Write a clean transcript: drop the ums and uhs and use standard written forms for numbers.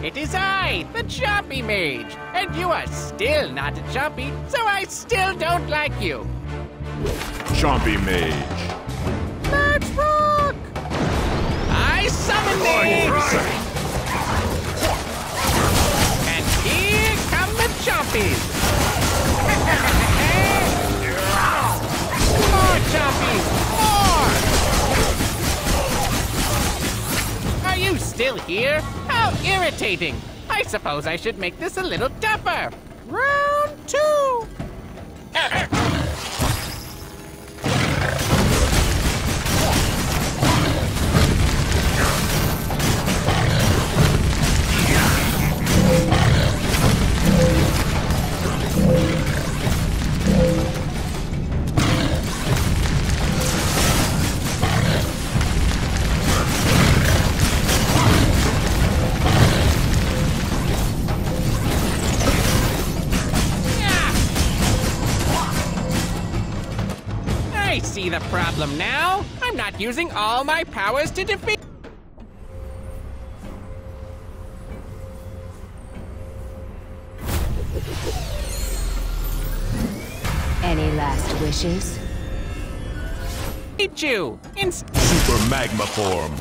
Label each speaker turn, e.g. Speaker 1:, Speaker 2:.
Speaker 1: It is I, the Chompy Mage, and you are still not a Chompy, so I still don't like you.
Speaker 2: Chompy Mage.
Speaker 1: Let's rock! I summon thee! And here come the Chompies! More Chompies! More! Are you still here? How irritating! I suppose I should make this a little tougher. Round 2! I see the problem now. I'm not using all my powers to defeat.
Speaker 3: Any last wishes?
Speaker 1: You in
Speaker 2: Super Magma Form.